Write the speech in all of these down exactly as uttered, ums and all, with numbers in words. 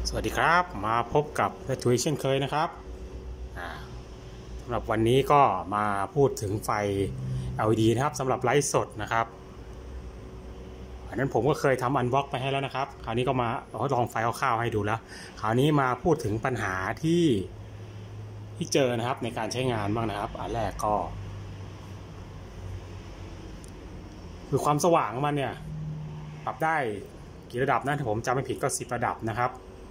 สวัสดีครับมาพบกับแพทย์เช่นเคยนะครับสำหรับวันนี้ก็มาพูดถึงไฟ แอล อี ดี นะครับสำหรับไลฟ์สดนะครับอันนั้นผมก็เคยทำอันบล็อกไปให้แล้วนะครับคราวนี้ก็มาลองไฟคร่าวๆให้ดูแล้วคราวนี้มาพูดถึงปัญหาที่ที่เจอนะครับในการใช้งานบ้างนะครับอันแรกก็คือความสว่างมันเนี่ยปรับได้กี่ระดับนะถ้าผมจำไม่ผิดก็สิบระดับนะครับ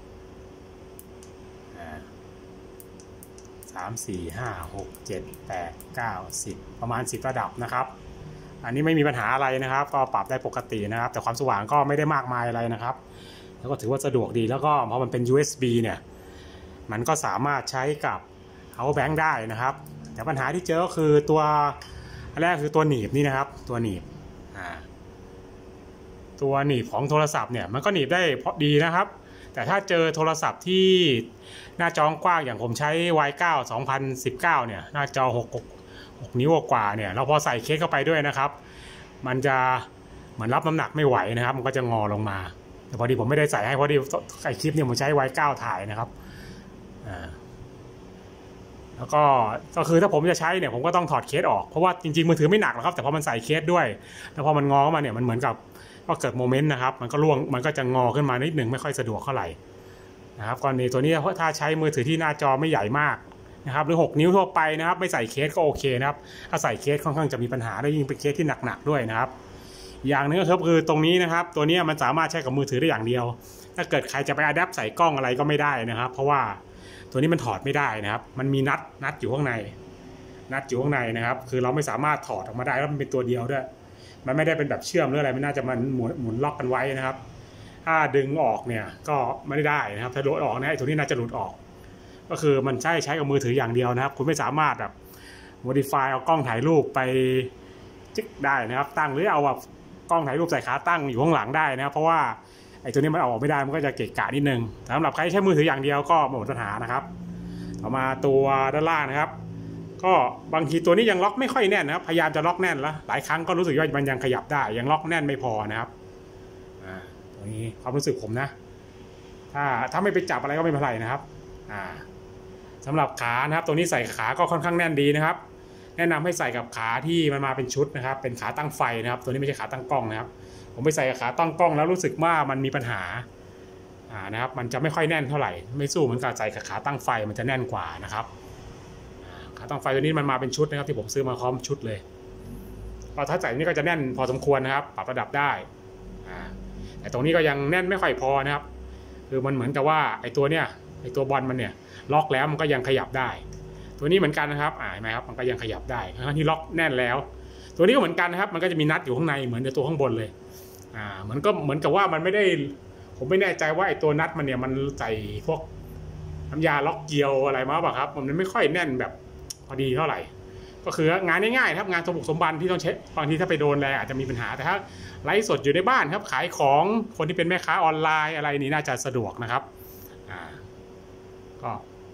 สาม สี่ ห้า หก เจ็ด แปด เก้า สิบประมาณสิบระดับนะครับอันนี้ไม่มีปัญหาอะไรนะครับก็ปรับได้ปกตินะครับแต่ความสว่างก็ไม่ได้มากมายอะไรนะครับแล้วก็ถือว่าสะดวกดีแล้วก็พอมันเป็น ยู เอส บี เนี่ยมันก็สามารถใช้กับ power bank ได้นะครับแต่ปัญหาที่เจอก็คือตัวอันแรกคือตัวหนีบนี่นะครับตัวหนีบอ่าตัวหนีบของโทรศัพท์เนี่ยมันก็หนีบได้พอดีนะครับแต่ถ้าเจอโทรศัพท์ที่หน้าจอกว้างอย่างผมใช้ วาย เก้า สองพันสิบเก้า เนี่ยหน้าจอหก หกนิ้วกว่าเนี่ยเราพอใส่เคสเข้าไปด้วยนะครับมันจะเหมือนรับน้ำหนักไม่ไหวนะครับมันก็จะงอลงมาแต่พอดีผมไม่ได้ใส่ให้พอดีไอคลิปเนี่ยผมใช้ วาย เก้า ถ่ายนะครับอ่าแล้วก็ก็คือถ้าผมจะใช้เนี่ยผมก็ต้องถอดเคสออกเพราะว่าจริงๆมือถือไม่หนักหรอกครับแต่พอมันใส่เคสด้วยแล้วพอมันงอมาเนี่ยมันเหมือนกับก็เกิดโมเมนต์นะครับมันก็ล่วงมันก็จะงอขึ้นมานิดหนึ่งไม่ค่อยสะดวกเท่าไหร่นะครับกรณีตัวนี้ถ้าใช้มือถือที่หน้าจอไม่ใหญ่มากนะครับหรือหกนิ้วทั่วไปนะครับไม่ใส่เคสก็โอเคนะครับถ้าใส่เคสค่อนข้างจะมีปัญหาได้ยิ่งเป็นเคสที่หนักๆด้วยนะครับอย่างนึงก็คือตรงนี้นะครับตัวนี้มันสามารถใช้กับมือถือได้อย่างเดียวถ้าเกิดใครจะไปอะแดปใส่กล้องอะไรก็ไม่ได้นะครับเพราะว่าตัวนี้มันถอดไม่ได้นะครับมันมีนัดนัดอยู่ข้างในนัดอยู่ข้างในนะครับคือเราไม่สามารถถอดออกมาได้แล้วมันเป็นตัวเดียวด้วยมันไม่ได้เป็นแบบเชื่อมหรืออะไรมันน่าจะมันหมุนหมุนล็อกกันไว้นะครับถ้าดึงออกเนี่ยก็ไม่ได้นะครับถ้าหลุดออกนะไอ้ตัวนี้น่าจะหลุดออกก็คือมันใช้ใช้กับมือถืออย่างเดียวนะครับคุณไม่สามารถแบบ modify เอากล้องถ่ายรูปไปจิ๊กได้นะครับตั้งหรือเอาแบบกล้องถ่ายรูปใส่ขาตั้งอยู่ข้างหลังได้นะครับเพราะว่าไอ้ตัวนี้มันออกไม่ได้มันก็จะเกะกะนิดนึงสำหรับใครใช้มือถืออย่างเดียวก็หมดปัญหานะครับต่อมาตัวด้านล่างนะครับก็บางทีตัวนี้ยังล็อกไม่ค่อยแน่นนะครับพยายามจะล็อกแน่นแล้วหลายครั้งก็รู้สึกว่ามันยังขยับได้ยังล็อกแน่นไม่พอนะครับอ่าตัวนี้ความรู้สึกผมนะถ้าถ้าไม่ไปจับอะไรก็ไม่เป็นไรนะครับอ่าสำหรับขานะครับตัวนี้ใส่ขาก็ค่อนข้างแน่นดีนะครับแนะนำให้ใส่กับขาที่มันมาเป็นชุดนะครับเป็นขาตั้งไฟนะครับตัวนี้ไม่ใช่ขาตั้งกล้องนะครับผมไปใส่กับขาตั้งกล้องแล้วรู้สึกว่ามันมีปัญหาอ่านะครับมันจะไม่ค่อยแน่นเท่าไหร่ไม่สู้เหมือนกับใส่กับขาตั้งไฟมันจะแน่นกว่านะครับขาตั้งไฟตัวนี้มันมาเป็นชุดนะครับที่ผมซื้อมาพร้อมชุดเลยพอถ้าใส่นี่ก็จะแน่นพอสมควรนะครับปรับระดับได้อ่าแต่ตรงนี้ก็ยังแน่นไม่ค่อยพอนะครับคือมันเหมือนกับว่าไอ้ตัวเนี้ยไอ้ตัวบอลมันเนี่ยล็อกแล้วมันก็ยังขยับได้ตัวนี้เหมือนกันนะครับอ่าเห็นไหมครับมันก็ยังขยับได้ทั้งที่ล็อกแน่นแล้วตัวนี้ก็เหมือนกันนะครับมันก็จะมีนัดอยู่ข้างในเหมือนในตัวข้างบนเลยอ่ามันก็เหมือนกับว่ามันไม่ได้ผมไม่แน่ใจว่าไอ้ตัวนัดมันเนี่ยมันใส่พวกน้ำยาล็อกเกลียวอะไรมาป่ะครับมันไม่ค่อยแน่นแบบพอดีเท่าไหร่ก็คืองานง่ายๆครับงานสมบุกสมบันที่ต้องใช้บางทีถ้าไปโดนแรงอาจจะมีปัญหาแต่ถ้าไลฟ์สดอยู่ในบ้านครับขายของคนที่เป็นแม่ค้าออนไลน์อะไรนี่น่าจะสะดวกนะครับอ่าก็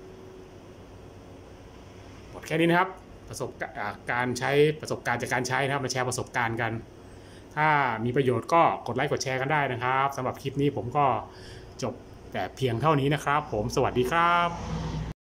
หมดแค่นี้นะครับประสบการณ์ใช้ประสบการณ์จากการใช้นะครับมาแชร์ประสบการณ์กันถ้ามีประโยชน์ก็กดไลค์กดแชร์กันได้นะครับสำหรับคลิปนี้ผมก็จบแต่เพียงเท่านี้นะครับผมสวัสดีครับ